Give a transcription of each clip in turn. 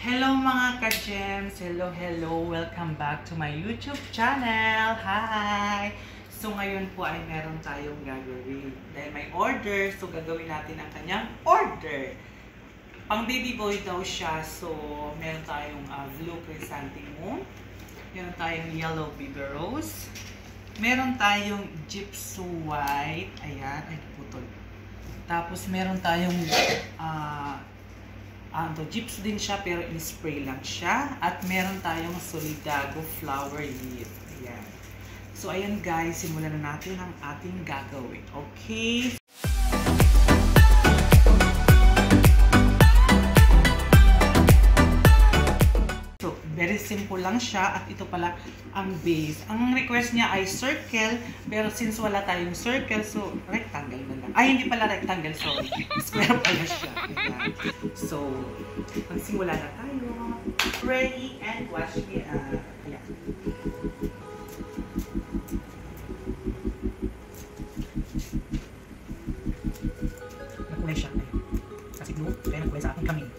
Hello mga ka-gems! Hello! Welcome back to my YouTube channel! Hi! So ngayon po ay meron tayong gagawin. Dahil may order, so gagawin natin ang kanyang order. Pang baby boy daw siya, so meron tayong blue chrysanthemum. Meron tayong yellow biberose. Meron tayong gypsy white. Ayan, ay putol. Tapos meron tayong gyps din siya pero in-spray lang siya. At meron tayong solidago flower leaf. Ayan. So ayan guys, simulan na natin ang ating gagawin. Okay? So, very simple lang siya at ito pala ang base. Ang request niya ay circle, pero since wala tayong circle, so rectangle na lang. Ay, hindi pala rectangle, sorry. Square pala siya. Ayan. So, magsimula na tayo. Pray and wash me. Ayan. Nakulay siya. Kasi blue, kaya nakulay sa ating kamay.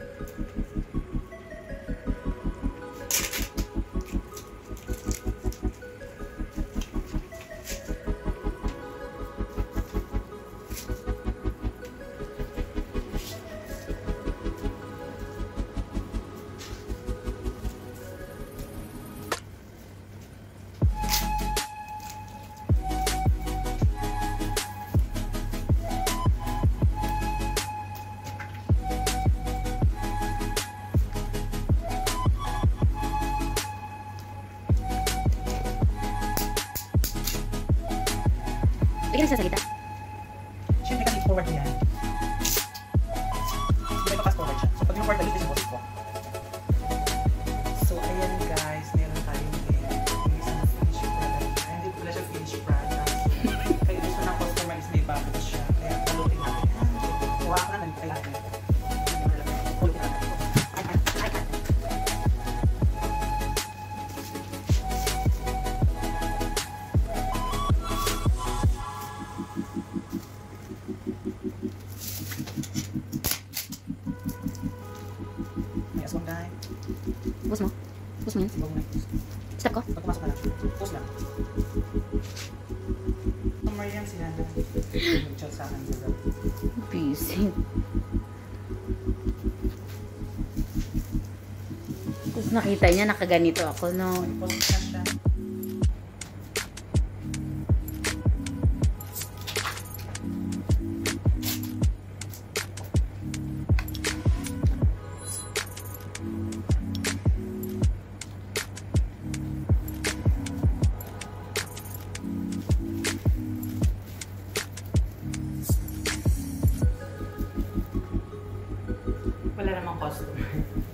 Lagi na sa salita. Siyempre kasi forward yan. Hindi pa fast forward siya. So pag yung forward, dalitin yung boses ko. So ayan guys, meron tayong isang finish product. Hindi pala siya finish product. Kaya gusto ng customer is may bago siya. Kaya palutin natin. Kuha ka na, nagkailangan. Palutin natin. Bus mo? Bus mo yun? Stop ko? Pag pumasok ka lang. Pause lang. Summer yan sila na. Mag-chat sa akin. Busy. Kung nakita niya, nakaganito ako, no? Pause na siya. Wala namang customer.